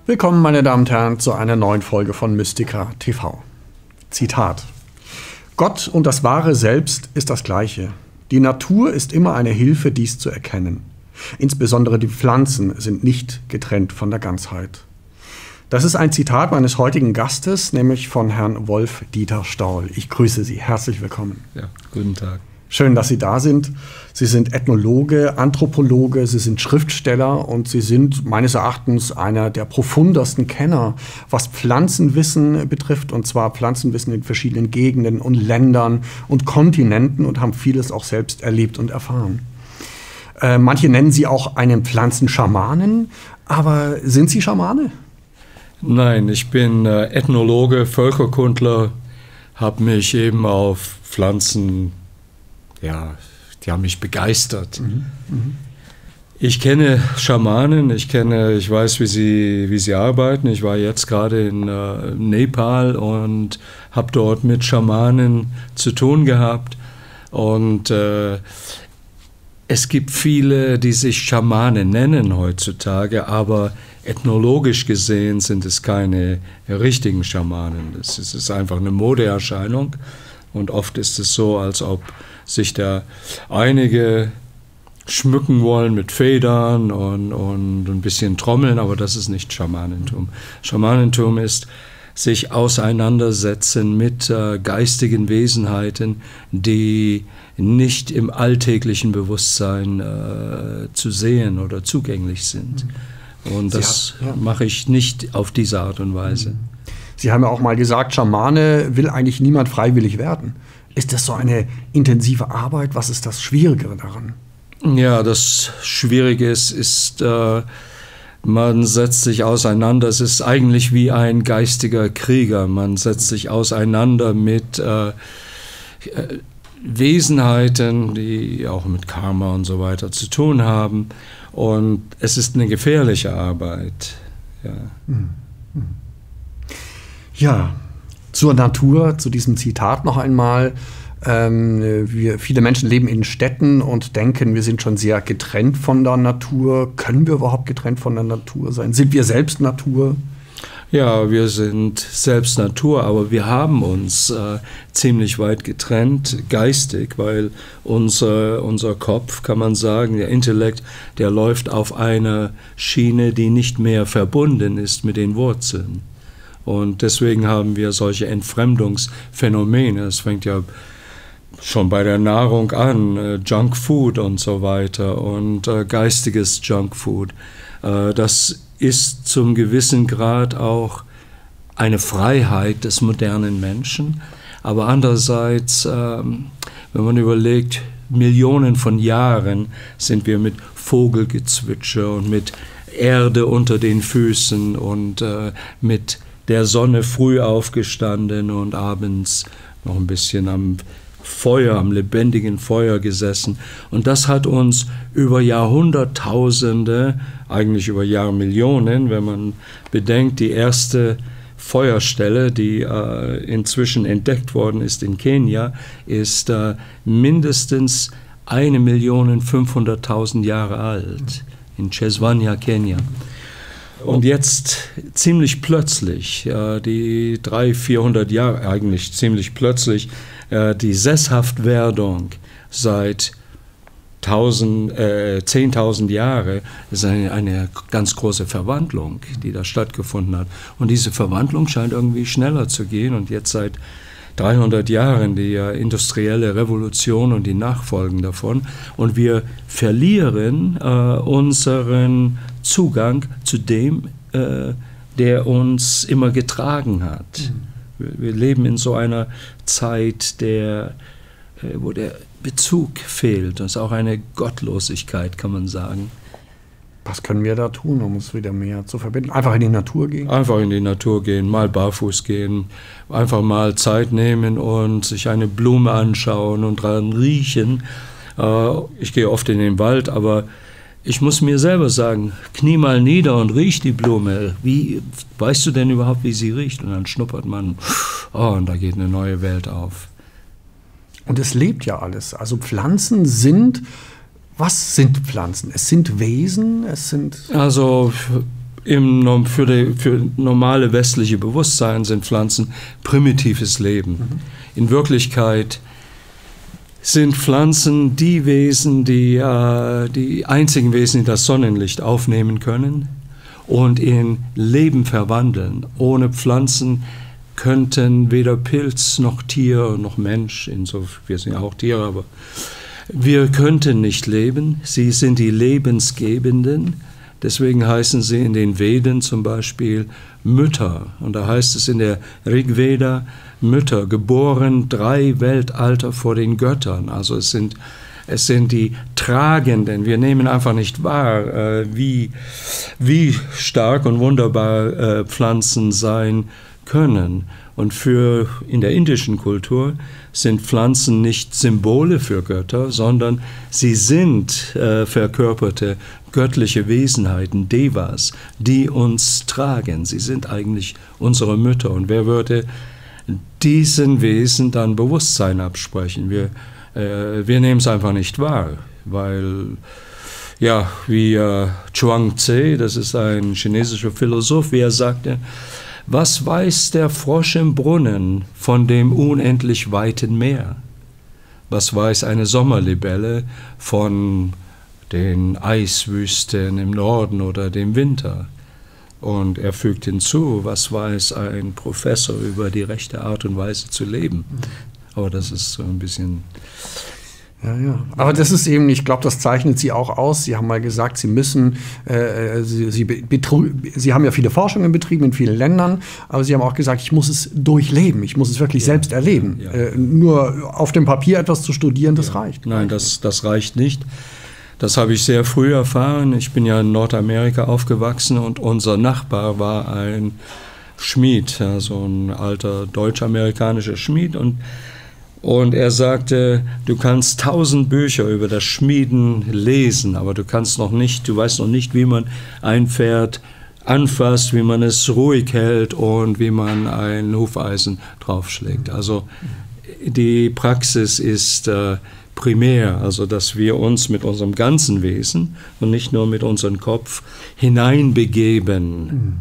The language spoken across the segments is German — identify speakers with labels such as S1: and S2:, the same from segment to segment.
S1: Willkommen, meine Damen und Herren, zu einer neuen Folge von Mystica TV. Zitat: Gott und das wahre Selbst ist das Gleiche. Die Natur ist immer eine Hilfe, dies zu erkennen. Insbesondere die Pflanzen sind nicht getrennt von der Ganzheit. Das ist ein Zitat meines heutigen Gastes, nämlich von Herrn Wolf-Dieter Staul. Ich grüße Sie. Herzlich willkommen.
S2: Ja, guten Tag.
S1: Schön, dass Sie da sind. Sie sind Ethnologe, Anthropologe, Sie sind Schriftsteller und Sie sind meines Erachtens einer der profundesten Kenner, was Pflanzenwissen betrifft, und zwar Pflanzenwissen in verschiedenen Gegenden und Ländern und Kontinenten, und haben vieles auch selbst erlebt und erfahren. Manche nennen Sie auch einen Pflanzenschamanen, aber sind Sie Schamane?
S2: Nein, ich bin Ethnologe, Völkerkundler, habe mich eben auf Pflanzen, die haben mich begeistert. Ich kenne Schamanen, ich weiß, wie sie arbeiten. Ich war jetzt gerade in Nepal und habe dort mit Schamanen zu tun gehabt. Und es gibt viele, die sich Schamanen nennen heutzutage, aber ethnologisch gesehen sind es keine richtigen Schamanen. Es ist einfach eine Modeerscheinung. Und oft ist es so, als ob sich da einige schmücken wollen mit Federn und ein bisschen Trommeln, aber das ist nicht Schamanentum. Schamanentum ist sich auseinandersetzen mit geistigen Wesenheiten, die nicht im alltäglichen Bewusstsein zu sehen oder zugänglich sind. Und das mache ich nicht auf diese Art und Weise.
S1: Sie haben ja auch mal gesagt, Schamane will eigentlich niemand freiwillig werden. Ist das so eine intensive Arbeit? Was ist das Schwierigere daran?
S2: Ja, das Schwierige ist, man setzt sich auseinander. Es ist eigentlich wie ein geistiger Krieger. Man setzt sich auseinander mit Wesenheiten, die auch mit Karma und so weiter zu tun haben. Und es ist eine gefährliche Arbeit.
S1: Ja, zur Natur, zu diesem Zitat noch einmal. Viele Menschen leben in Städten und denken, wir sind schon sehr getrennt von der Natur. Können wir überhaupt getrennt von der Natur sein? Sind wir selbst Natur?
S2: Ja, wir sind selbst Natur, aber wir haben uns ziemlich weit getrennt, geistig, weil unser Kopf, kann man sagen, der Intellekt, der läuft auf einer Schiene, die nicht mehr verbunden ist mit den Wurzeln. Und deswegen haben wir solche Entfremdungsphänomene. Es fängt ja schon bei der Nahrung an, Junkfood und so weiter und geistiges Junkfood. Das ist zum gewissen Grad auch eine Freiheit des modernen Menschen. Aber andererseits, wenn man überlegt, Millionen von Jahren sind wir mit Vogelgezwitscher und mit Erde unter den Füßen und mit der Sonne früh aufgestanden und abends noch ein bisschen am lebendigen Feuer gesessen. Und das hat uns über Jahrhunderttausende, eigentlich über Jahrmillionen, wenn man bedenkt, die erste Feuerstelle, die inzwischen entdeckt worden ist in Kenia, ist mindestens 1.500.000 Jahre alt, in Cheswanya, Kenia. Und jetzt ziemlich plötzlich, die 300-400 Jahre, eigentlich ziemlich plötzlich, die Sesshaftwerdung seit 10.000 Jahre ist eine ganz große Verwandlung, die da stattgefunden hat. Und diese Verwandlung scheint irgendwie schneller zu gehen. Und jetzt seit 300 Jahren die industrielle Revolution und die Nachfolgen davon. Und wir verlieren unseren Zugang zu dem, der uns immer getragen hat. Wir leben in so einer Zeit, wo der Bezug fehlt. Das ist auch eine Gottlosigkeit, kann man sagen.
S1: Was können wir da tun, um uns wieder mehr zu verbinden? Einfach in die Natur gehen?
S2: Einfach in die Natur gehen, mal barfuß gehen, einfach mal Zeit nehmen und sich eine Blume anschauen und dran riechen. Ich gehe oft in den Wald, aber ich muss mir selber sagen, knie mal nieder und riech die Blume. Weißt du denn überhaupt, wie sie riecht? Und dann schnuppert man, und da geht eine neue Welt auf.
S1: Und es lebt ja alles. Also Pflanzen sind, was sind Pflanzen? Es sind Wesen, es sind...
S2: Also Für normale westliche Bewusstsein sind Pflanzen primitives Leben. In Wirklichkeit sind Pflanzen die Wesen, die einzigen Wesen, die das Sonnenlicht aufnehmen können und in Leben verwandeln. Ohne Pflanzen könnten weder Pilz noch Tier noch Mensch, wir sind ja auch Tiere, aber wir könnten nicht leben. Sie sind die Lebensgebenden. Deswegen heißen sie in den Veden zum Beispiel Mütter. Und da heißt es in der Rigveda Mütter, geboren 3 Weltalter vor den Göttern. Also es sind die Tragenden. Wir nehmen einfach nicht wahr, wie stark und wunderbar Pflanzen sein können. Und in der indischen Kultur sind Pflanzen nicht Symbole für Götter, sondern sie sind verkörperte göttliche Wesenheiten, Devas, die uns tragen. Sie sind eigentlich unsere Mütter. Und wer würde diesen Wesen dann Bewusstsein absprechen? Wir nehmen es einfach nicht wahr, weil, ja, wie Chuang-Tze, das ist ein chinesischer Philosoph, wie er sagte, was weiß der Frosch im Brunnen von dem unendlich weiten Meer? Was weiß eine Sommerlibelle von den Eiswüsten im Norden oder dem Winter? Und er fügt hinzu, was weiß ein Professor über die rechte Art und Weise zu leben? Aber das ist so ein bisschen...
S1: Ja. Aber das ist eben, ich glaube, das zeichnet Sie auch aus. Sie haben mal gesagt, Sie müssen, Sie haben ja viele Forschungen betrieben in vielen Ländern, aber Sie haben auch gesagt, ich muss es durchleben, ich muss es wirklich selbst erleben. Ja. Nur auf dem Papier etwas zu studieren, das reicht.
S2: Nein, das reicht nicht. Das habe ich sehr früh erfahren. Ich bin ja in Nordamerika aufgewachsen und unser Nachbar war ein Schmied, also ein alter deutsch-amerikanischer Schmied, und er sagte, du kannst 1000 Bücher über das Schmieden lesen, aber du weißt noch nicht, wie man ein Pferd anfasst, wie man es ruhig hält und wie man ein Hufeisen draufschlägt. Also die Praxis ist primär, also dass wir uns mit unserem ganzen Wesen und nicht nur mit unserem Kopf hineinbegeben.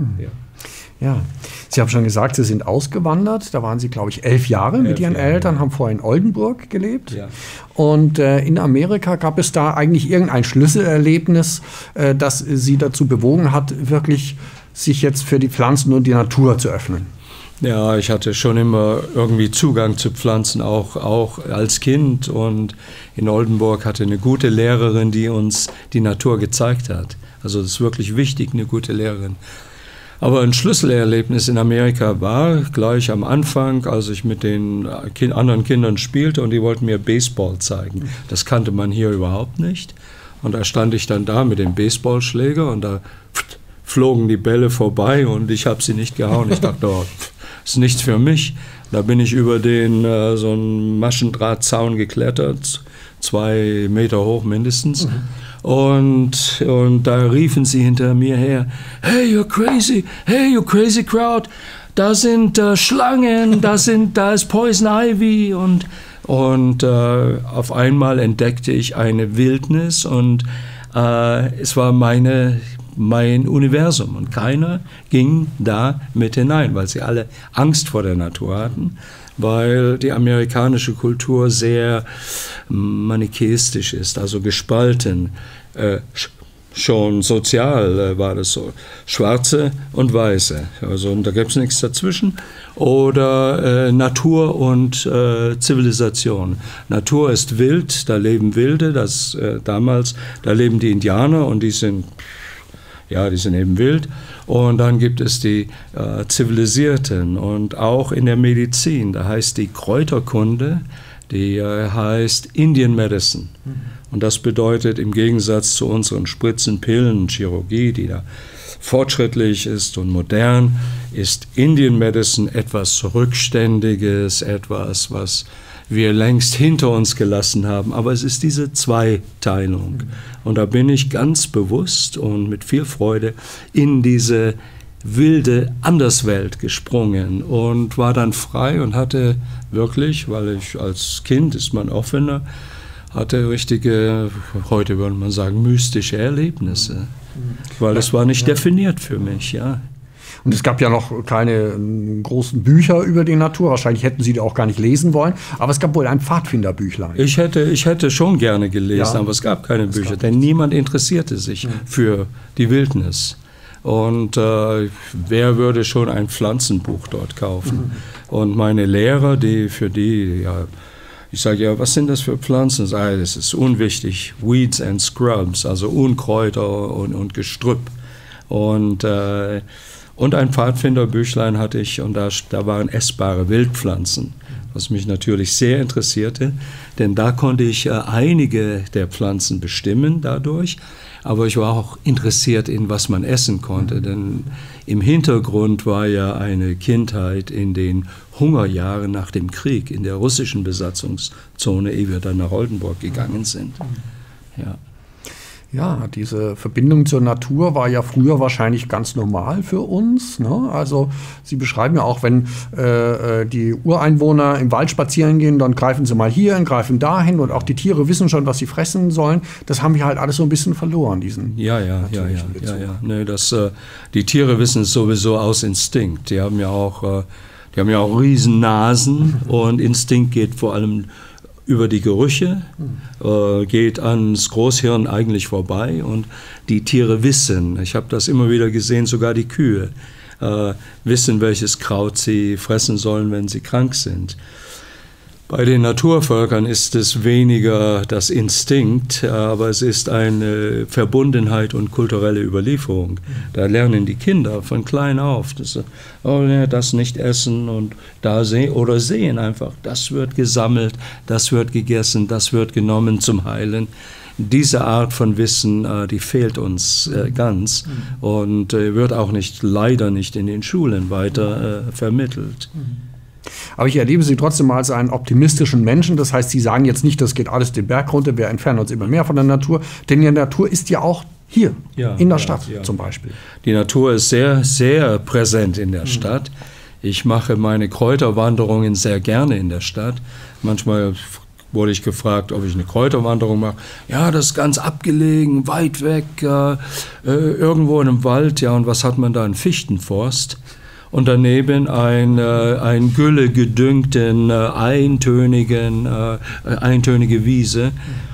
S1: Ja, Sie haben schon gesagt, Sie sind ausgewandert. Da waren Sie, glaube ich, 11 Jahre mit Ihren Eltern, haben vorher in Oldenburg gelebt. Ja. Und in Amerika gab es da eigentlich irgendein Schlüsselerlebnis, das Sie dazu bewogen hat, wirklich sich jetzt für die Pflanzen und die Natur zu öffnen?
S2: Ja, ich hatte schon immer irgendwie Zugang zu Pflanzen, auch als Kind. Und in Oldenburg hatte eine gute Lehrerin, die uns die Natur gezeigt hat. Also das ist wirklich wichtig, eine gute Lehrerin. Aber ein Schlüsselerlebnis in Amerika war gleich am Anfang, als ich mit den anderen Kindern spielte und die wollten mir Baseball zeigen. Das kannte man hier überhaupt nicht. Und da stand ich dann da mit dem Baseballschläger und da flogen die Bälle vorbei und ich habe sie nicht gehauen. Ich dachte, oh, das ist nichts für mich. Da bin ich über so einen Maschendrahtzaun geklettert, 2 Meter hoch mindestens. Und da riefen sie hinter mir her, hey, you're crazy crowd, da sind Schlangen, da ist Poison Ivy und auf einmal entdeckte ich eine Wildnis und es war mein Universum und keiner ging da mit hinein, weil sie alle Angst vor der Natur hatten, weil die amerikanische Kultur sehr manichäistisch ist, also gespalten. Schon sozial war das so. Schwarze und Weiße, also da gibt es nichts dazwischen. Oder Natur und Zivilisation. Natur ist wild, da leben Wilde, da leben die Indianer und die sind eben wild. Und dann gibt es die Zivilisierten und auch in der Medizin, da heißt die Kräuterkunde, die heißt Indian Medicine. Und das bedeutet im Gegensatz zu unseren Spritzen, Pillen, Chirurgie, die da fortschrittlich ist und modern, ist Indian Medicine etwas Rückständiges, etwas, was wir längst hinter uns gelassen haben. Aber es ist diese Zweiteilung. Und da bin ich ganz bewusst und mit viel Freude in diese wilde Anderswelt gesprungen und war dann frei und hatte wirklich, weil ich als Kind ist man offener, hatte richtige, heute würde man sagen, mystische Erlebnisse. weil es war nicht definiert für mich, ja.
S1: Und es gab ja noch keine großen Bücher über die Natur. Wahrscheinlich hätten Sie die auch gar nicht lesen wollen. Aber es gab wohl ein Pfadfinderbüchlein.
S2: Ich hätte schon gerne gelesen, aber es gab keine Bücher, denn niemand interessierte sich für die Wildnis. Und wer würde schon ein Pflanzenbuch dort kaufen? Und meine Lehrer, ich sage ja, was sind das für Pflanzen? Das ist unwichtig. Weeds and Scrubs, also Unkräuter und Gestrüpp. Und ein Pfadfinderbüchlein hatte ich und da waren essbare Wildpflanzen, was mich natürlich sehr interessierte, denn da konnte ich einige der Pflanzen bestimmen dadurch, aber ich war auch interessiert in, was man essen konnte, denn im Hintergrund war ja eine Kindheit in den Hungerjahren nach dem Krieg, in der russischen Besatzungszone, ehe wir dann nach Oldenburg gegangen sind. Ja.
S1: Ja, diese Verbindung zur Natur war ja früher wahrscheinlich ganz normal für uns, ne? Also Sie beschreiben ja auch, wenn die Ureinwohner im Wald spazieren gehen, dann greifen sie mal hier und greifen dahin und auch die Tiere wissen schon, was sie fressen sollen. Das haben wir halt alles so ein bisschen verloren, diesen.
S2: Ja. Nee, die Tiere wissen es sowieso aus Instinkt. Die haben ja auch Riesennasen und Instinkt geht vor allem über die Gerüche, geht ans Großhirn eigentlich vorbei und die Tiere wissen, ich habe das immer wieder gesehen, sogar die Kühe wissen, welches Kraut sie fressen sollen, wenn sie krank sind. Bei den Naturvölkern ist es weniger das Instinkt, aber es ist eine Verbundenheit und kulturelle Überlieferung. Da lernen die Kinder von klein auf, das nicht essen und da sehen oder sehen einfach, das wird gesammelt, das wird gegessen, das wird genommen zum Heilen. Diese Art von Wissen, die fehlt uns ganz und wird auch leider nicht in den Schulen weiter vermittelt.
S1: Aber ich erlebe Sie trotzdem als einen optimistischen Menschen. Das heißt, Sie sagen jetzt nicht, das geht alles den Berg runter, wir entfernen uns immer mehr von der Natur. Denn die Natur ist ja auch hier, in der Stadt zum Beispiel.
S2: Die Natur ist sehr, sehr präsent in der Stadt. Ich mache meine Kräuterwanderungen sehr gerne in der Stadt. Manchmal wurde ich gefragt, ob ich eine Kräuterwanderung mache. Ja, das ist ganz abgelegen, weit weg, irgendwo in einem Wald. Ja, und was hat man da? Einen Fichtenforst. Und daneben ein güllegedüngten, eintönige Wiese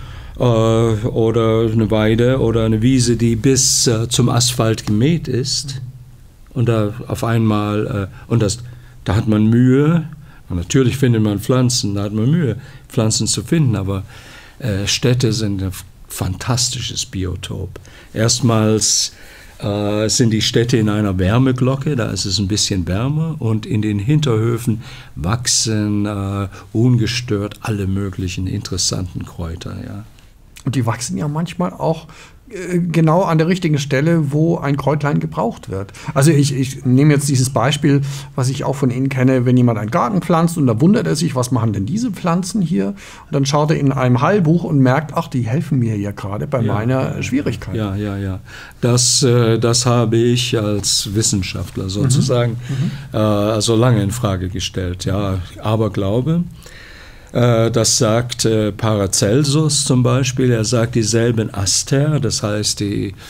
S2: oder eine Weide oder eine Wiese, die bis zum Asphalt gemäht ist. Und da auf einmal, da hat man Mühe, und natürlich findet man Pflanzen, da hat man Mühe, Pflanzen zu finden, aber Städte sind ein fantastisches Biotop. Erstmals sind die Städte in einer Wärmeglocke, da ist es ein bisschen wärmer und in den Hinterhöfen wachsen ungestört alle möglichen interessanten Kräuter. Ja.
S1: Und die wachsen ja manchmal auch genau an der richtigen Stelle, wo ein Kräutlein gebraucht wird. Also ich nehme jetzt dieses Beispiel, was ich auch von Ihnen kenne, wenn jemand einen Garten pflanzt und da wundert er sich, was machen denn diese Pflanzen hier? Und dann schaut er in einem Heilbuch und merkt, ach, die helfen mir ja gerade bei meiner Schwierigkeit.
S2: Ja. Das habe ich als Wissenschaftler sozusagen also lange in Frage gestellt. Ja, Aberglaube. Das sagt Paracelsus zum Beispiel, er sagt dieselben Aster, das heißt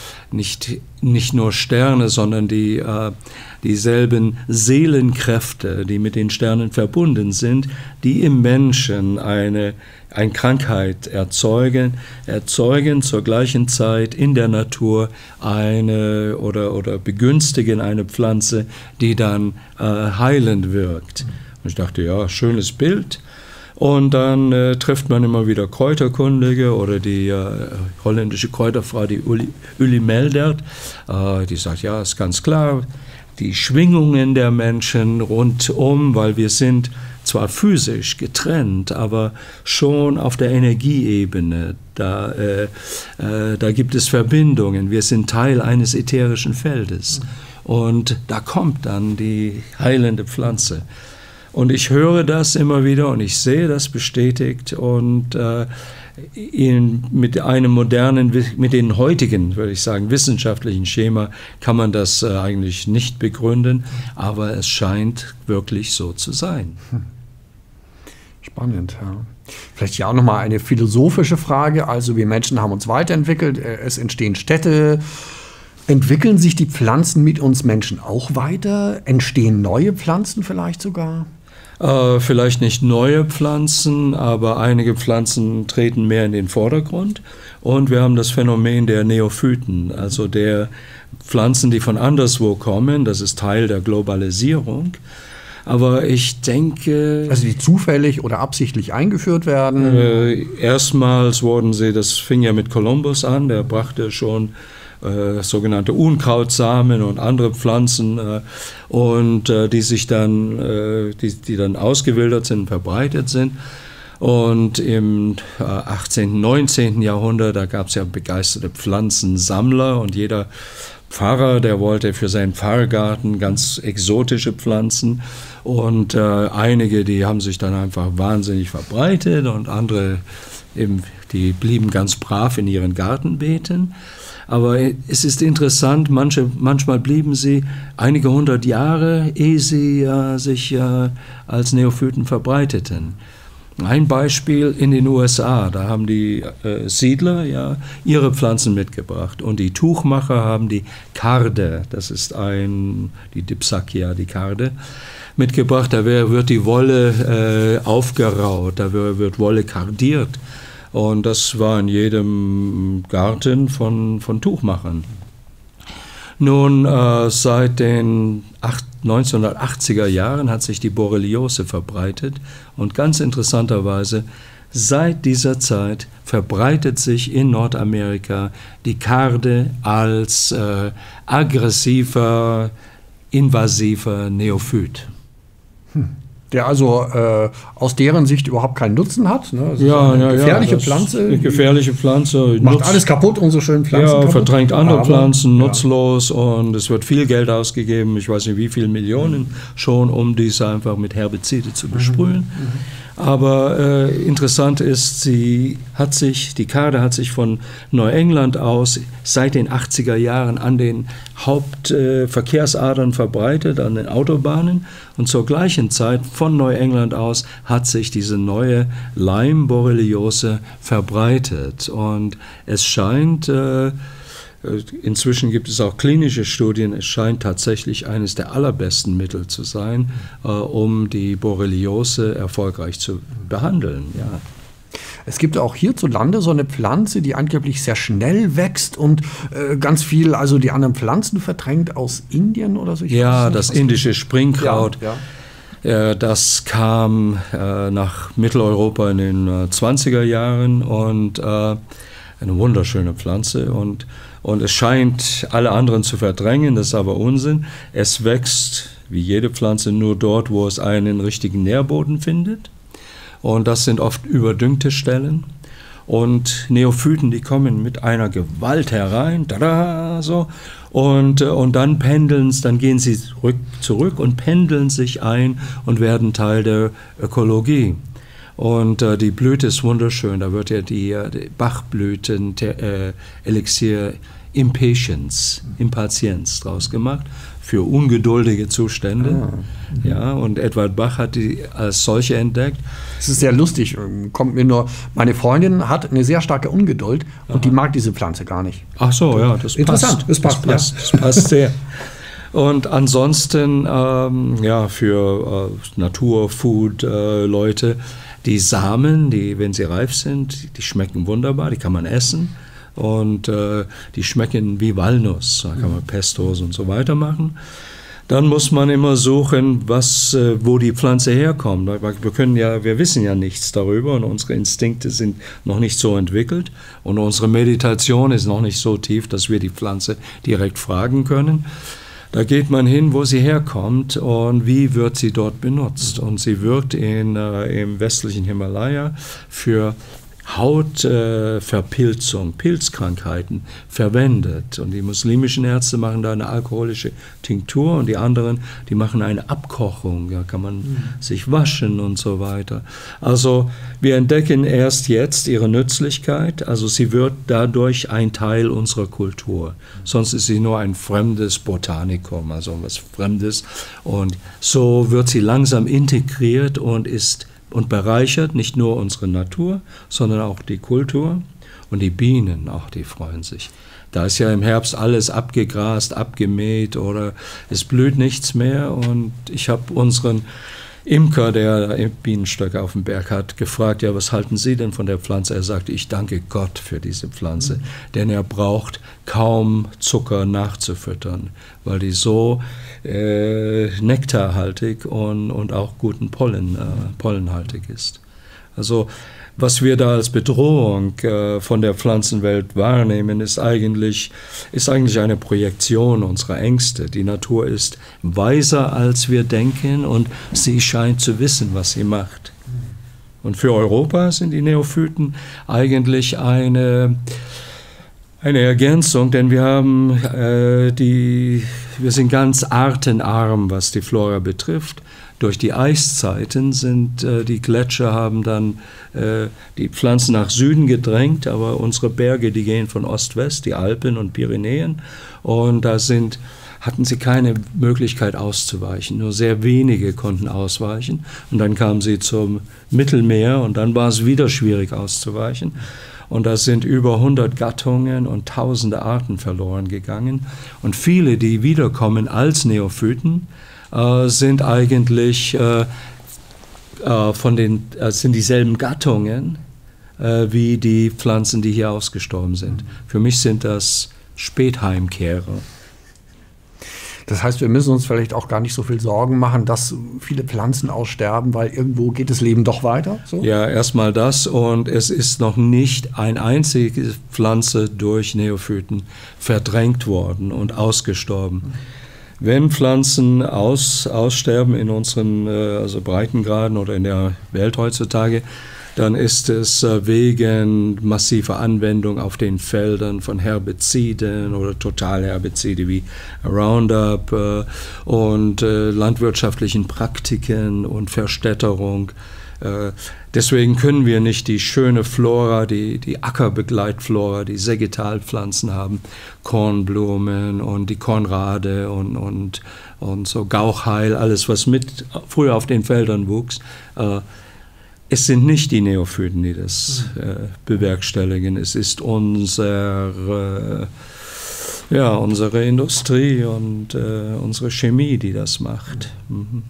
S2: nicht nur Sterne, sondern dieselben Seelenkräfte, die mit den Sternen verbunden sind, die im Menschen eine Krankheit erzeugen zur gleichen Zeit in der Natur oder begünstigen eine Pflanze, die dann heilend wirkt. Und ich dachte, ja, schönes Bild. Und dann trifft man immer wieder Kräuterkundige oder die holländische Kräuterfrau, die Uli Meldert, die sagt, ja, ist ganz klar, die Schwingungen der Menschen rundum, weil wir sind zwar physisch getrennt, aber schon auf der Energieebene, da gibt es Verbindungen, wir sind Teil eines ätherischen Feldes und da kommt dann die heilende Pflanze. Und ich höre das immer wieder und ich sehe das bestätigt und mit den heutigen, würde ich sagen, wissenschaftlichen Schema kann man das eigentlich nicht begründen, aber es scheint wirklich so zu sein.
S1: Spannend, ja. Vielleicht ja auch nochmal eine philosophische Frage. Also wir Menschen haben uns weiterentwickelt, es entstehen Städte, Entwickeln sich die Pflanzen mit uns Menschen auch weiter? Entstehen neue Pflanzen vielleicht sogar?
S2: Vielleicht nicht neue Pflanzen, aber einige Pflanzen treten mehr in den Vordergrund. Und wir haben das Phänomen der Neophyten, also der Pflanzen, die von anderswo kommen. Das ist Teil der Globalisierung. Aber ich denke...
S1: Also die zufällig oder absichtlich eingeführt werden?
S2: Erstmals wurden sie, das fing ja mit Kolumbus an, der brachte schon sogenannte Unkrautsamen und andere Pflanzen die sich dann, die dann ausgewildert sind, verbreitet sind. Und im 18., 19. Jahrhundert, da gab es ja begeisterte Pflanzensammler und jeder Pfarrer, der wollte für seinen Pfarrgarten ganz exotische Pflanzen und einige, die haben sich dann einfach wahnsinnig verbreitet und andere eben, die blieben ganz brav in ihren Gartenbeeten. Aber es ist interessant, manchmal blieben sie einige hundert Jahre, ehe sie sich als Neophyten verbreiteten. Ein Beispiel in den USA, da haben die Siedler ihre Pflanzen mitgebracht und die Tuchmacher haben die Karde, das ist die Dipsackia, die Karde, mitgebracht. Da wird die Wolle aufgeraut, da wird Wolle kardiert. Und das war in jedem Garten von Tuchmachern. Nun, seit den 1980er Jahren hat sich die Borreliose verbreitet und ganz interessanterweise, seit dieser Zeit verbreitet sich in Nordamerika die Karde als aggressiver, invasiver Neophyt.
S1: Der also aus deren Sicht überhaupt keinen Nutzen hat. Ne?
S2: Das ist eine
S1: gefährliche Pflanze.
S2: Eine gefährliche Pflanze.
S1: Macht alles kaputt, unsere schönen Pflanzen kaputt.
S2: Verdrängt andere Pflanzen, nutzlos und es wird viel Geld ausgegeben, ich weiß nicht wie viele Millionen schon, um diese einfach mit Herbizide zu besprühen. Aber interessant ist, die Karde hat sich von Neuengland aus seit den 80er Jahren an den Hauptverkehrsadern verbreitet, an den Autobahnen. Und zur gleichen Zeit von Neuengland aus hat sich diese neue Lyme-Borreliose verbreitet. Und es scheint... Inzwischen gibt es auch klinische Studien. Es scheint tatsächlich eines der allerbesten Mittel zu sein, um die Borreliose erfolgreich zu behandeln. Ja.
S1: Es gibt auch hierzulande so eine Pflanze, die angeblich sehr schnell wächst und ganz viel, also die anderen Pflanzen verdrängt aus Indien oder so.
S2: Das indische Springkraut. Ja. Das kam nach Mitteleuropa in den 20er Jahren und eine wunderschöne Pflanze und es scheint alle anderen zu verdrängen, das ist aber Unsinn. Es wächst wie jede Pflanze nur dort, wo es einen richtigen Nährboden findet und das sind oft überdüngte Stellen und Neophyten, die kommen mit einer Gewalt herein, so, und dann dann gehen sie zurück und pendeln sich ein und werden Teil der Ökologie. Und die Blüte ist wunderschön, da wird ja die Bachblüten Elixier Impatiens draus gemacht, für ungeduldige Zustände. Ja, und Edward Bach hat die als solche entdeckt.
S1: Es ist sehr lustig, kommt mir nur, meine Freundin hat eine sehr starke Ungeduld und die mag diese Pflanze gar nicht.
S2: Ach so, ja, das
S1: interessant,
S2: passt. Das passt sehr. Und ansonsten, für Naturfood-Leute, die Samen, wenn sie reif sind, die schmecken wunderbar, die kann man essen. Und die schmecken wie Walnuss, da kann man Pestos und so weiter machen. Dann muss man immer suchen, wo die Pflanze herkommt. Wir wissen ja nichts darüber und unsere Instinkte sind noch nicht so entwickelt und unsere Meditation ist noch nicht so tief, dass wir die Pflanze direkt fragen können. Da geht man hin, wo sie herkommt und wie wird sie dort benutzt. Und sie wird im westlichen Himalaya für Hautverpilzung, Pilzkrankheiten verwendet. Und die muslimischen Ärzte machen da eine alkoholische Tinktur und die anderen, die machen eine Abkochung. Da kann man sich waschen und so weiter. Also wir entdecken erst jetzt ihre Nützlichkeit. Also sie wird dadurch ein Teil unserer Kultur. Sonst ist sie nur ein fremdes Botanikum, also was Fremdes. Und so wird sie langsam integriert und bereichert nicht nur unsere Natur, sondern auch die Kultur. Und die Bienen, auch die freuen sich. Da ist ja im Herbst alles abgegrast, abgemäht oder es blüht nichts mehr. Und ich habe unseren Imker, der Bienenstöcke auf dem Berg hat, gefragt, ja, was halten Sie denn von der Pflanze? Er sagte, ich danke Gott für diese Pflanze, denn er braucht kaum Zucker nachzufüttern, weil die so nektarhaltig und auch guten pollenhaltig ist. Also was wir da als Bedrohung von der Pflanzenwelt wahrnehmen, ist eigentlich eine Projektion unserer Ängste. Die Natur ist weiser, als wir denken, und sie scheint zu wissen, was sie macht. Und für Europa sind die Neophyten eigentlich eine Ergänzung, denn wir sind ganz artenarm, was die Flora betrifft. Durch die Eiszeiten sind die Gletscher haben dann die Pflanzen nach Süden gedrängt, aber unsere Berge, die gehen von Ost-West, die Alpen und Pyrenäen, und da hatten sie keine Möglichkeit auszuweichen. Nur sehr wenige konnten ausweichen, und dann kamen sie zum Mittelmeer und dann war es wieder schwierig auszuweichen. Und da sind über 100 Gattungen und tausende Arten verloren gegangen. Und viele, die wiederkommen als Neophyten, sind eigentlich sind dieselben Gattungen wie die Pflanzen, die hier ausgestorben sind. Für mich sind das Spätheimkehrer.
S1: Das heißt, wir müssen uns vielleicht auch gar nicht so viel Sorgen machen, dass viele Pflanzen aussterben, weil irgendwo geht das Leben doch weiter? So?
S2: Ja, erstmal das, und es ist noch nicht eine einzige Pflanze durch Neophyten verdrängt worden und ausgestorben. Wenn Pflanzen aussterben in unseren Breitengraden oder in der Welt heutzutage, dann ist es wegen massiver Anwendung auf den Feldern von Herbiziden oder Totalherbizide wie Roundup und landwirtschaftlichen Praktiken und Verstädterung. Deswegen können wir nicht die schöne Flora, die Ackerbegleitflora, die Seggitalpflanzen haben, Kornblumen und die Kornrade und so Gauchheil, alles was früher auf den Feldern wuchs. Es sind nicht die Neophyten, die das bewerkstelligen. Es ist unsere Industrie und unsere Chemie, die das macht. Mhm.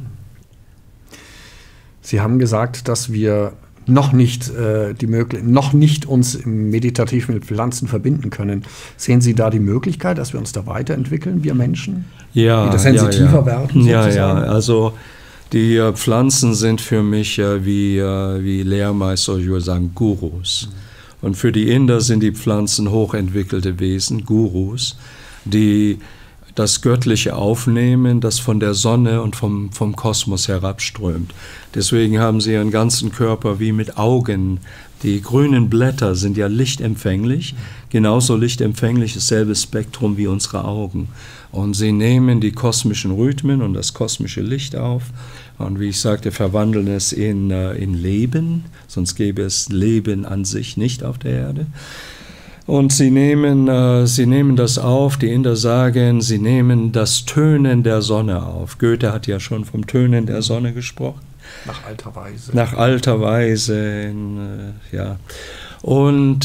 S1: Sie haben gesagt, dass wir noch nicht uns meditativ mit Pflanzen verbinden können. Sehen Sie da die Möglichkeit, dass wir uns da weiterentwickeln, wir Menschen?
S2: Ja,
S1: wieder sensitiver werden?
S2: Ja, also die Pflanzen sind für mich wie Lehrmeister, ich würde sagen Gurus. Und für die Inder sind die Pflanzen hochentwickelte Wesen, Gurus, die das Göttliche aufnehmen, das von der Sonne und vom Kosmos herabströmt. Deswegen haben sie ihren ganzen Körper wie mit Augen. Die grünen Blätter sind ja lichtempfänglich, genauso lichtempfänglich, dasselbe Spektrum wie unsere Augen. Und sie nehmen die kosmischen Rhythmen und das kosmische Licht auf und, wie ich sagte, verwandeln es in Leben, sonst gäbe es Leben an sich nicht auf der Erde. Und sie nehmen das auf, die Inder sagen, sie nehmen das Tönen der Sonne auf. Goethe hat ja schon vom Tönen der Sonne gesprochen.
S1: Nach alter Weise.
S2: Nach alter Weise, ja. Und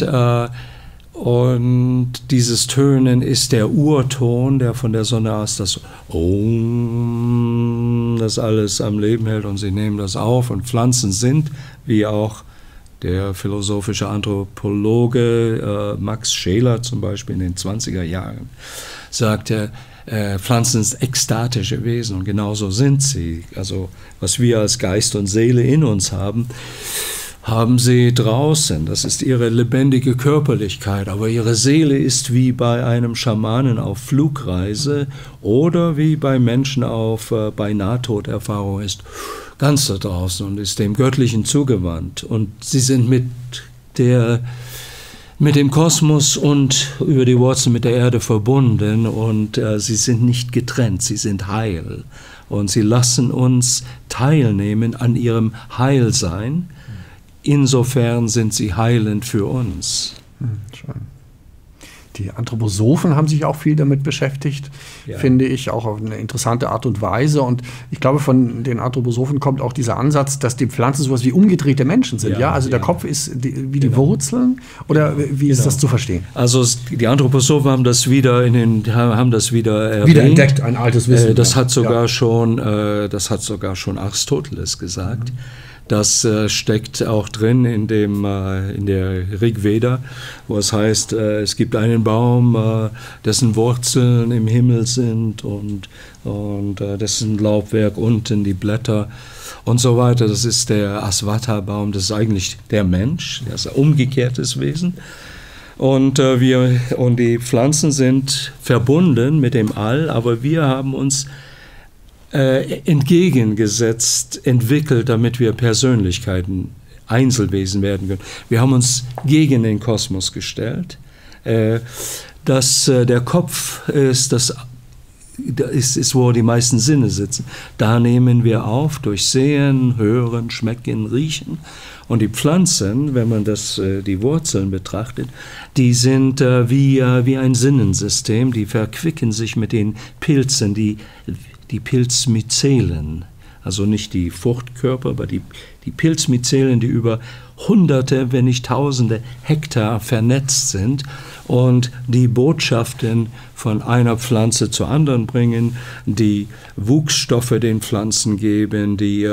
S2: dieses Tönen ist der Urton, der von der Sonne aus das Om, das alles am Leben hält, und sie nehmen das auf. Und Pflanzen sind, wie auch der philosophische Anthropologe Max Scheler zum Beispiel in den 20er Jahren sagte, Pflanzen sind ekstatische Wesen, und genauso sind sie. Also was wir als Geist und Seele in uns haben sie draußen. Das ist ihre lebendige Körperlichkeit, aber ihre Seele ist wie bei einem Schamanen auf Flugreise oder wie bei Menschen bei Nahtoderfahrung ist ganz da draußen und ist dem Göttlichen zugewandt. Und sie sind mit dem Kosmos und über die Wurzeln mit der Erde verbunden, und sie sind nicht getrennt, sie sind heil. Und sie lassen uns teilnehmen an ihrem Heilsein. Insofern sind sie heilend für uns.
S1: Schön. Die Anthroposophen haben sich auch viel damit beschäftigt, finde ich, auch auf eine interessante Art und Weise. Und ich glaube, von den Anthroposophen kommt auch dieser Ansatz, dass die Pflanzen sowas wie umgedrehte Menschen sind. Also der Kopf ist wie die Wurzeln, oder wie ist das zu verstehen?
S2: Also die Anthroposophen haben das wieder
S1: entdeckt, ein altes Wissen.
S2: Das hat sogar schon Aristoteles gesagt. Das steckt auch drin in der Rig Veda, wo es heißt, es gibt einen Baum, dessen Wurzeln im Himmel sind und dessen Laubwerk unten, die Blätter und so weiter. Das ist der Aswatha-Baum, das ist eigentlich der Mensch, der ist ein umgekehrtes Wesen. Und die Pflanzen sind verbunden mit dem All, aber wir haben uns entgegengesetzt entwickelt, damit wir Persönlichkeiten, Einzelwesen werden können. Wir haben uns gegen den Kosmos gestellt. Der Kopf ist, wo die meisten Sinne sitzen. Da nehmen wir auf durch Sehen, Hören, Schmecken, Riechen. Und die Pflanzen, wenn man die Wurzeln betrachtet, die sind wie ein Sinnensystem, die verquicken sich mit den Pilzen, die Pilzmyzelen, also nicht die Fruchtkörper, aber die Pilzmyzelen, die über Hunderte, wenn nicht Tausende Hektar vernetzt sind und die Botschaften von einer Pflanze zur anderen bringen, die Wuchsstoffe den Pflanzen geben, die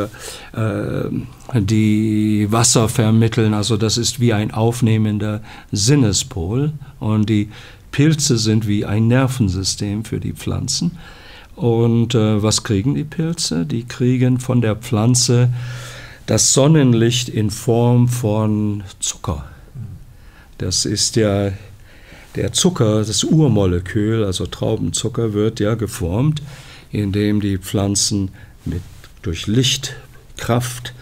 S2: Wasser vermitteln. Also das ist wie ein aufnehmender Sinnespol und die Pilze sind wie ein Nervensystem für die Pflanzen. Und was kriegen die Pilze? Die kriegen von der Pflanze das Sonnenlicht in Form von Zucker. Das ist ja der Zucker, das Urmolekül, also Traubenzucker, wird ja geformt, indem die Pflanzen durch Lichtkraft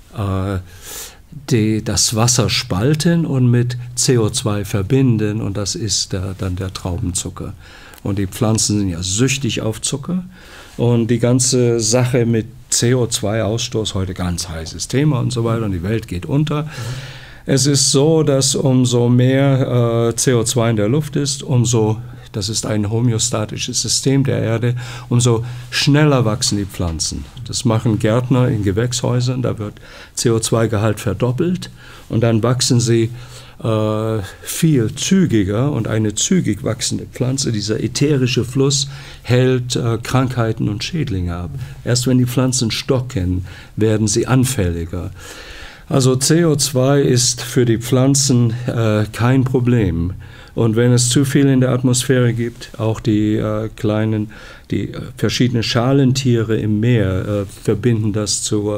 S2: das Wasser spalten und mit CO2 verbinden, und das ist dann der Traubenzucker. Und die Pflanzen sind ja süchtig auf Zucker. Und die ganze Sache mit CO2-Ausstoß, heute ganz heißes Thema und so weiter, und die Welt geht unter. Es ist so, dass umso mehr CO2 in der Luft ist, das ist ein homöostatisches System der Erde, umso schneller wachsen die Pflanzen. Das machen Gärtner in Gewächshäusern, da wird CO2-Gehalt verdoppelt und dann wachsen sie viel zügiger, und eine zügig wachsende Pflanze, dieser ätherische Fluss, hält Krankheiten und Schädlinge ab. Erst wenn die Pflanzen stocken, werden sie anfälliger. Also CO2 ist für die Pflanzen kein Problem. Und wenn es zu viel in der Atmosphäre gibt, auch die verschiedenen Schalentiere im Meer verbinden das zu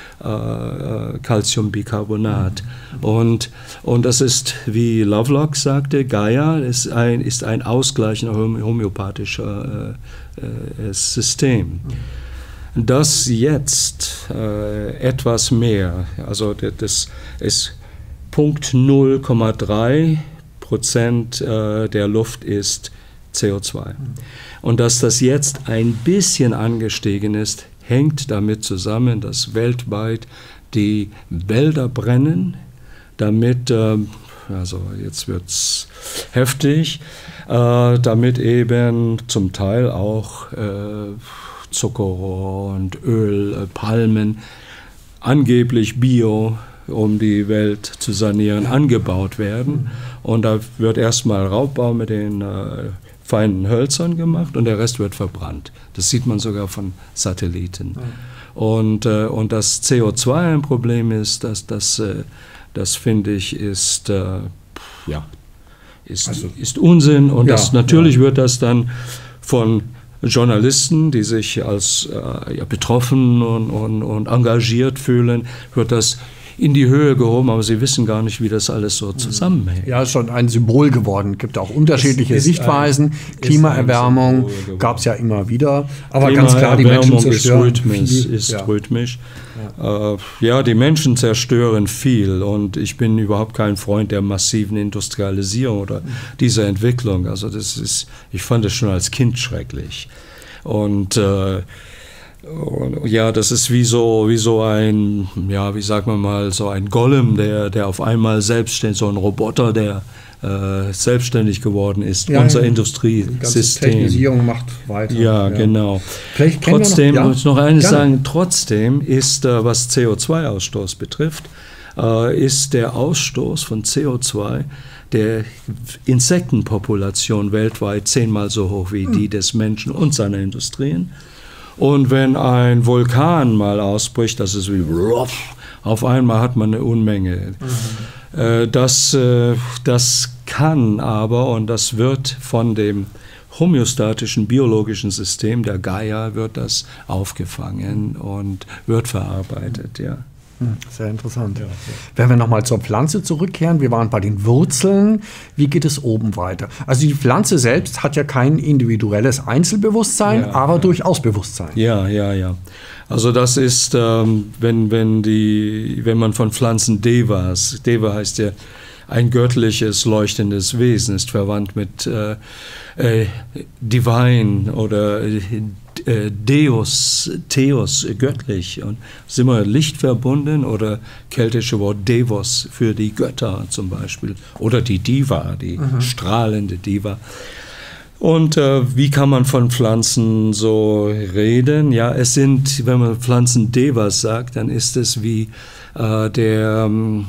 S2: Calciumbicarbonat. Und das ist, wie Lovelock sagte, Gaia ist ein ausgleichender homöopathischer System. Das jetzt etwas mehr, also das ist Punkt 0,3% der Luft ist CO2. Und dass das jetzt ein bisschen angestiegen ist, hängt damit zusammen, dass weltweit die Wälder brennen, damit, also jetzt wird es heftig, damit eben zum Teil auch Zuckerrohr und Öl, Palmen, angeblich bio, um die Welt zu sanieren, angebaut werden. Und da wird erstmal Raubbau mit den feinen Hölzern gemacht und der Rest wird verbrannt. Das sieht man sogar von Satelliten. Und das CO2 ein Problem ist, das finde ich, ist Unsinn. Und natürlich wird das dann von Journalisten, die sich als betroffen und engagiert fühlen, wird das in die Höhe gehoben, aber sie wissen gar nicht, wie das alles so zusammenhängt.
S1: Ja, ist schon ein Symbol geworden. Es gibt auch unterschiedliche Sichtweisen. Klimaerwärmung gab es ja immer wieder. Aber ganz klar, die Menschen zerstören
S2: ist rhythmisch. Die Menschen zerstören viel, und ich bin überhaupt kein Freund der massiven Industrialisierung oder dieser Entwicklung. Also ich fand das schon als Kind schrecklich. Und Ja, das ist wie so ein, ja, wie sagt man mal, so ein Golem, der auf einmal selbstständig, so ein Roboter, der selbstständig geworden ist. Ja, unser Industriesystem. Die ganze
S1: Technisierung macht weiter.
S2: Ja, genau. Trotzdem, muss ich noch eines sagen, trotzdem ist, was CO2-Ausstoß betrifft, ist der Ausstoß von CO2 der Insektenpopulation weltweit 10-mal so hoch wie die des Menschen und seiner Industrien. Und wenn ein Vulkan mal ausbricht, das ist wie auf einmal hat man eine Unmenge. Das kann aber, und das wird von dem homöostatischen biologischen System der Gaia, wird das aufgefangen und wird verarbeitet, ja.
S1: Sehr interessant. Ja. Wenn wir nochmal zur Pflanze zurückkehren, wir waren bei den Wurzeln, wie geht es oben weiter? Also die Pflanze selbst hat ja kein individuelles Einzelbewusstsein, aber durchaus Bewusstsein.
S2: Ja. Also das ist, wenn man von Pflanzen Deva heißt ja ein göttliches, leuchtendes Wesen, ist verwandt mit Divine oder Deus, Theos, göttlich, und sind wir Licht verbunden, oder keltische Wort Devos für die Götter zum Beispiel, oder die Diva, die strahlende Diva. Und wie kann man von Pflanzen so reden? Ja, es sind, wenn man Pflanzen Devas sagt, dann ist es wie der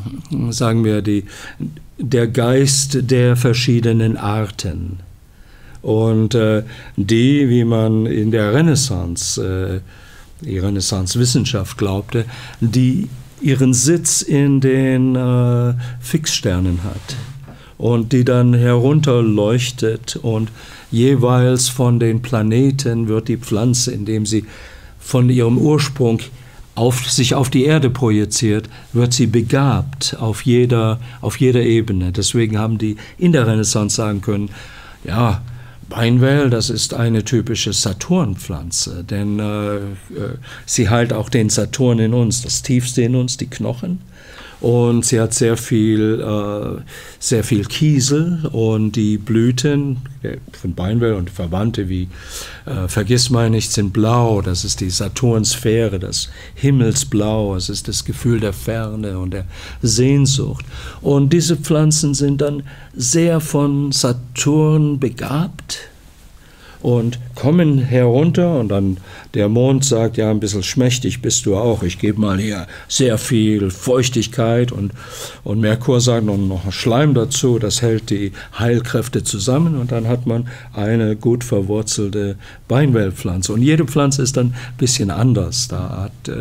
S2: Geist der verschiedenen Arten. Und die, wie man in der Renaissance, die Renaissance-Wissenschaft glaubte, die ihren Sitz in den Fixsternen hat und die dann herunterleuchtet, und jeweils von den Planeten wird die Pflanze, indem sie von ihrem Ursprung sich auf die Erde projiziert, wird sie begabt auf jeder Ebene. Deswegen haben die in der Renaissance sagen können, ja, Beinwell, das ist eine typische Saturnpflanze, denn sie heilt auch den Saturn in uns, das Tiefste in uns, die Knochen. Und sie hat sehr viel Kiesel, und die Blüten von Beinwell und Verwandte wie Vergissmeinnicht sind blau. Das ist die Saturnsphäre, das Himmelsblau. Es ist das Gefühl der Ferne und der Sehnsucht. Und diese Pflanzen sind dann sehr von Saturn begabt und kommen herunter, und dann der Mond sagt, ja, ein bisschen schmächtig bist du auch, ich gebe mal hier sehr viel Feuchtigkeit, und Merkur sagt noch Schleim dazu, das hält die Heilkräfte zusammen, und dann hat man eine gut verwurzelte Beinwellpflanze. Und jede Pflanze ist dann ein bisschen anders. Da hat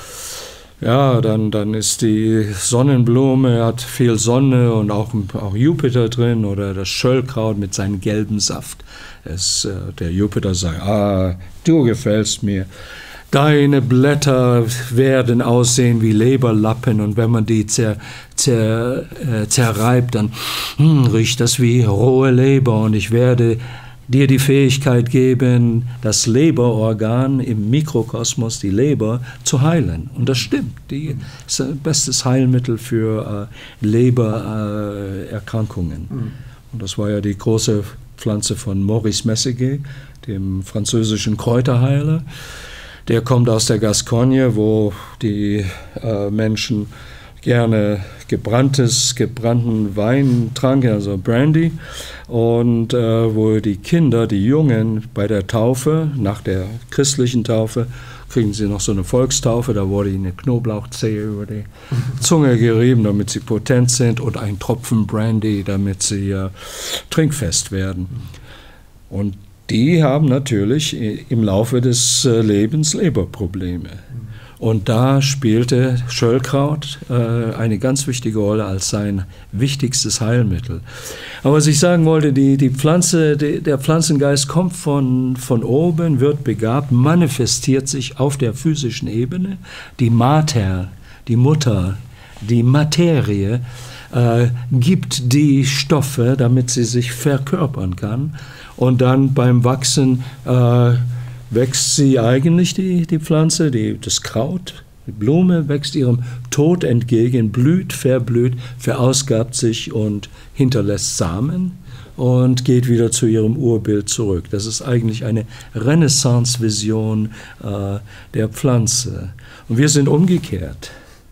S2: dann ist die Sonnenblume, hat viel Sonne und auch Jupiter drin, oder das Schöllkraut mit seinem gelben Saft. Der Jupiter sagt, du gefällst mir. Deine Blätter werden aussehen wie Leberlappen, und wenn man die zerreibt, dann riecht das wie rohe Leber, und ich werde dir die Fähigkeit geben, das Leberorgan im Mikrokosmos, die Leber, zu heilen. Und das stimmt. Die ist ein bestes Heilmittel für Lebererkrankungen. Und das war ja die große Pflanze von Maurice Messager, dem französischen Kräuterheiler. Der kommt aus der Gascogne, wo die Menschen gerne gebrannten Wein tranken, also Brandy, und wo die Kinder, die Jungen, bei der Taufe, nach der christlichen Taufe, kriegen sie noch so eine Volkstaufe, da wurde ihnen eine Knoblauchzehe über die Zunge gerieben, damit sie potent sind, und ein Tropfen Brandy, damit sie trinkfest werden. Und die haben natürlich im Laufe des Lebens Leberprobleme. Und da spielte Schöllkraut eine ganz wichtige Rolle als sein wichtigstes Heilmittel. Aber was ich sagen wollte, die Pflanze, der Pflanzengeist kommt von oben, wird begabt, manifestiert sich auf der physischen Ebene. Die Mater, die Mutter, die Materie gibt die Stoffe, damit sie sich verkörpern kann. Und dann beim Wachsen wächst sie eigentlich, die Pflanze, das Kraut, die Blume wächst ihrem Tod entgegen, blüht, verblüht, verausgabt sich und hinterlässt Samen. und geht wieder zu ihrem Urbild zurück. Das ist eigentlich eine Renaissance-Vision der Pflanze. Und wir sind umgekehrt.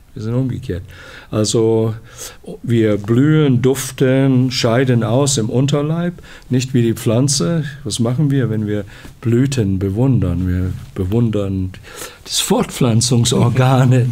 S2: Also wir blühen, duften, scheiden aus im Unterleib, nicht wie die Pflanze. Was machen wir, wenn wir Blüten bewundern? Wir bewundern das Fortpflanzungsorgane.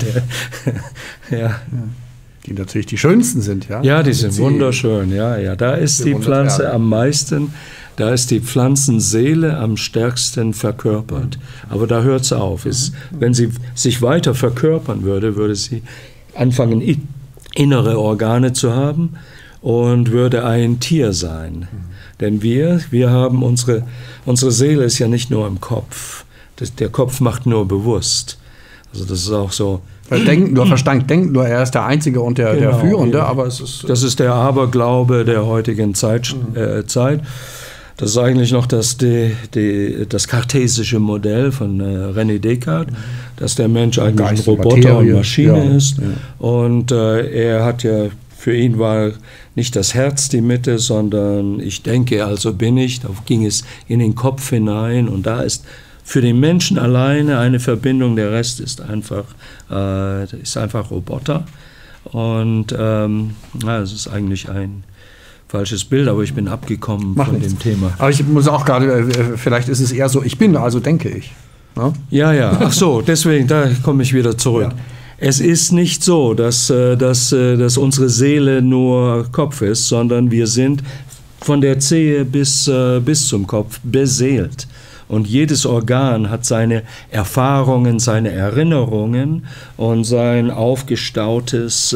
S1: Die natürlich die schönsten sind, ja?
S2: Ja, die sind wunderschön, ja. Da ist die Pflanze am meisten, da ist die Pflanzenseele am stärksten verkörpert. Aber da hört es auf. Wenn sie sich weiter verkörpern würde, würde sie anfangen, innere Organe zu haben und würde ein Tier sein. Denn wir haben unsere Seele ist ja nicht nur im Kopf. Der Kopf macht nur bewusst. Also das ist auch so.
S1: Verstand denkt nur, er ist der Einzige und der Führende, ja. Aber es ist...
S2: Das ist der Aberglaube der heutigen Zeit. Das ist eigentlich noch das kartesische Modell von René Descartes, dass der Mensch eigentlich ein Roboter
S1: Materie,
S2: und Maschine ist.
S1: Ja.
S2: Und er hat ja, für ihn war nicht das Herz die Mitte, sondern ich denke, also bin ich. Da ging es in den Kopf hinein und da ist für den Menschen alleine eine Verbindung, der Rest ist einfach Roboter. Und es ist eigentlich ein falsches Bild, aber ich bin abgekommen von dem Thema.
S1: Aber ich muss auch gerade, vielleicht ist es eher so, ich bin, also denke ich. Ne?
S2: Ja, ach so, deswegen, da komme ich wieder zurück. Ja. Es ist nicht so, dass unsere Seele nur Kopf ist, sondern wir sind von der Zehe bis zum Kopf beseelt. Und jedes Organ hat seine Erfahrungen, seine Erinnerungen und sein aufgestautes,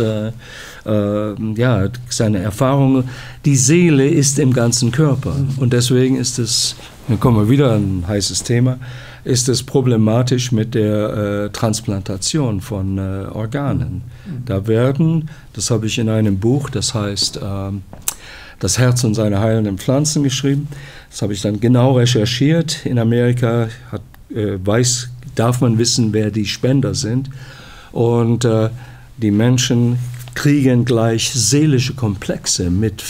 S2: seine Erfahrungen. Die Seele ist im ganzen Körper. Und deswegen ist es, dann kommen wir wieder an ein heißes Thema, ist es problematisch mit der Transplantation von Organen. Da werden, das habe ich in einem Buch, das heißt Das Herz und seine heilenden Pflanzen geschrieben. Das habe ich dann genau recherchiert. In Amerika darf man wissen, wer die Spender sind. Und die Menschen kriegen gleich seelische Komplexe mit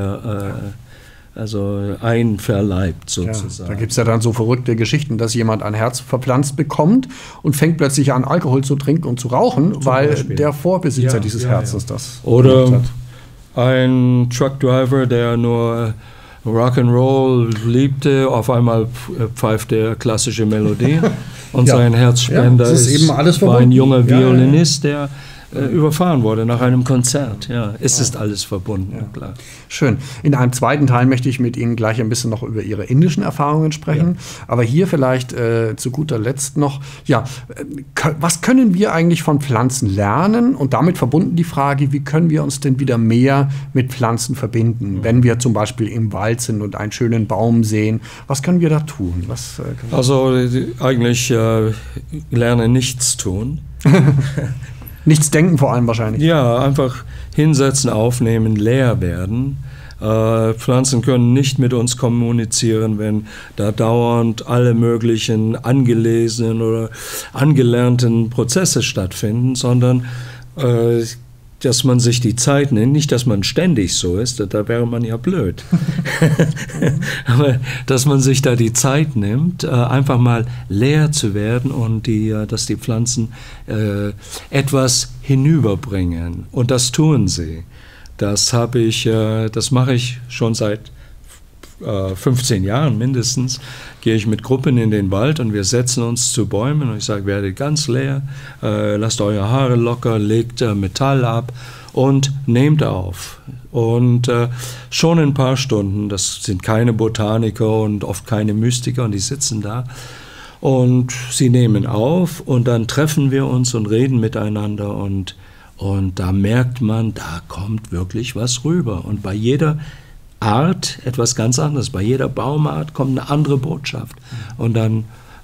S2: einverleibt sozusagen.
S1: Ja, da gibt es ja dann so verrückte Geschichten, dass jemand ein Herz verpflanzt bekommt und fängt plötzlich an, Alkohol zu trinken und zu rauchen, weil der Vorbesitzer dieses Herzens das
S2: oder hat. Ein Truckdriver, der nur Rock'n'Roll liebte, auf einmal pfeift er klassische Melodie und sein Herzspender war ein junger Violinist, der überfahren wurde nach einem Konzert. Ja, es ist alles verbunden, klar.
S1: Schön. In einem zweiten Teil möchte ich mit Ihnen gleich ein bisschen noch über Ihre indischen Erfahrungen sprechen. Ja. Aber hier vielleicht zu guter Letzt noch, was können wir eigentlich von Pflanzen lernen? Und damit verbunden die Frage, wie können wir uns denn wieder mehr mit Pflanzen verbinden? Wenn wir zum Beispiel im Wald sind und einen schönen Baum sehen, was können wir da tun?
S2: Eigentlich lernen nichts tun.
S1: Nichts denken vor allem wahrscheinlich.
S2: Ja, einfach hinsetzen, aufnehmen, leer werden. Pflanzen können nicht mit uns kommunizieren, wenn da dauernd alle möglichen angelesenen oder angelernten Prozesse stattfinden, sondern dass man sich die Zeit nimmt, nicht, dass man ständig so ist, da wäre man ja blöd, aber dass man sich da die Zeit nimmt, einfach mal leer zu werden und dass die Pflanzen etwas hinüberbringen. Und das tun sie. Das mache ich schon seit 15 Jahren mindestens, gehe ich mit Gruppen in den Wald und wir setzen uns zu Bäumen und ich sage, werdet ganz leer, lasst eure Haare locker, legt Metall ab und nehmt auf. Und schon in ein paar Stunden, das sind keine Botaniker und oft keine Mystiker und die sitzen da und sie nehmen auf und dann treffen wir uns und reden miteinander und da merkt man, da kommt wirklich was rüber und bei jeder Art etwas ganz anderes. Bei jeder Baumart kommt eine andere Botschaft. Und dann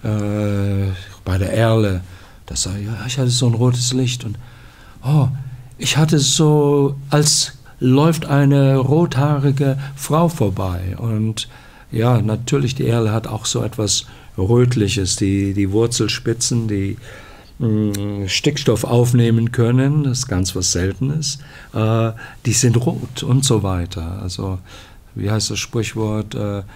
S2: bei der Erle, das sage ich hatte so ein rotes Licht und ich hatte so, als läuft eine rothaarige Frau vorbei. Und ja, natürlich, die Erle hat auch so etwas Rötliches, die Wurzelspitzen, die Stickstoff aufnehmen können, das ist ganz was Seltenes, die sind rot und so weiter. Also wie heißt das Sprichwort,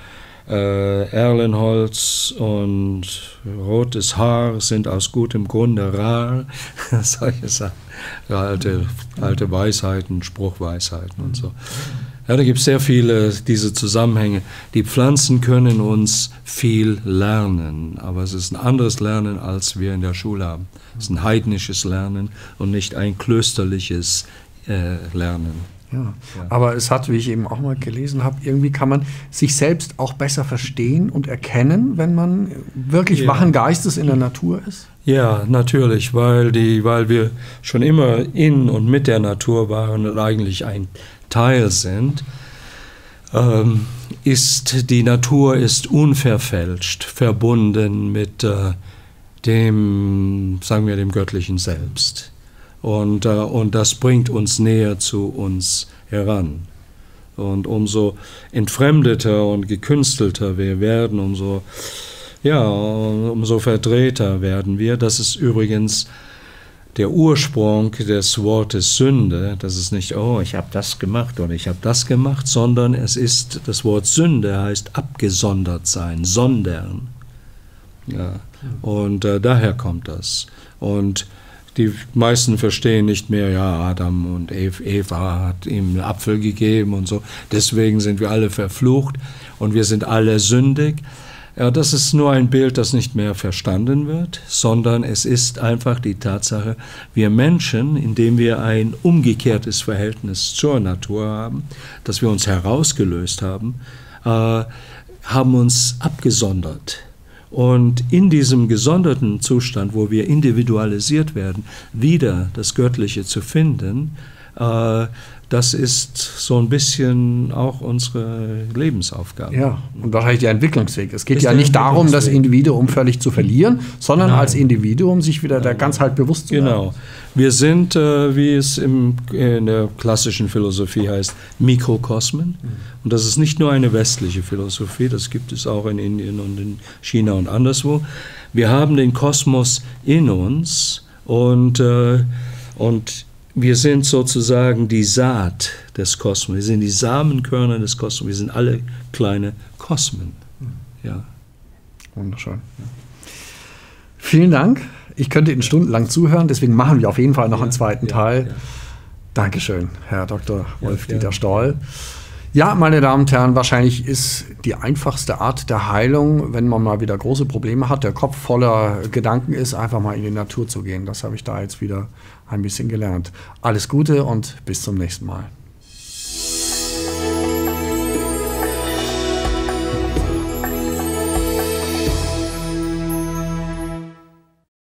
S2: Erlenholz und rotes Haar sind aus gutem Grunde rar. Solche Sachen, alte Weisheiten, Spruchweisheiten und so. Ja, da gibt es sehr viele diese Zusammenhänge. Die Pflanzen können uns viel lernen, aber es ist ein anderes Lernen, als wir in der Schule haben. Es ist ein heidnisches Lernen und nicht ein klösterliches Lernen.
S1: Ja, aber es hat, wie ich eben auch mal gelesen habe, irgendwie kann man sich selbst auch besser verstehen und erkennen, wenn man wirklich wachen Geistes in der Natur ist?
S2: Ja, natürlich, weil wir schon immer in und mit der Natur waren und eigentlich ein Teil sind, die Natur ist unverfälscht verbunden mit dem Göttlichen Selbst. Und das bringt uns näher zu uns heran. Und umso entfremdeter und gekünstelter wir werden, umso verdrehter werden wir. Das ist übrigens der Ursprung des Wortes Sünde. Das ist nicht, oh, ich habe das gemacht oder ich habe das gemacht, sondern das Wort Sünde heißt abgesondert sein, sondern. Ja. Und daher kommt das. Und die meisten verstehen nicht mehr, ja, Adam und Eva hat ihm einen Apfel gegeben und so. Deswegen sind wir alle verflucht und wir sind alle sündig. Ja, das ist nur ein Bild, das nicht mehr verstanden wird, sondern es ist einfach die Tatsache, wir Menschen, indem wir ein umgekehrtes Verhältnis zur Natur haben, dass wir uns herausgelöst haben, haben uns abgesondert. Und in diesem gesonderten Zustand, wo wir individualisiert werden, wieder das Göttliche zu finden, das ist so ein bisschen auch unsere Lebensaufgabe.
S1: Ja, und wahrscheinlich der Entwicklungsweg. Es geht ja nicht darum, das Individuum völlig zu verlieren, sondern als Individuum sich wieder der Ganzheit bewusst zu werden.
S2: Genau. Wir sind, wie es in der klassischen Philosophie heißt, Mikrokosmen. Und das ist nicht nur eine westliche Philosophie, das gibt es auch in Indien und in China und anderswo. Wir haben den Kosmos in uns und wir sind sozusagen die Saat des Kosmos. Wir sind die Samenkörner des Kosmos. Wir sind alle kleine Kosmen. Ja.
S1: Wunderschön. Vielen Dank. Ich könnte Ihnen stundenlang zuhören, deswegen machen wir auf jeden Fall noch einen zweiten Teil. Dankeschön, Herr Dr. Wolf-Dieter Stoll. Ja, meine Damen und Herren, wahrscheinlich ist die einfachste Art der Heilung, wenn man mal wieder große Probleme hat, der Kopf voller Gedanken ist, einfach mal in die Natur zu gehen. Das habe ich da jetzt wieder ein bisschen gelernt. Alles Gute und bis zum nächsten Mal.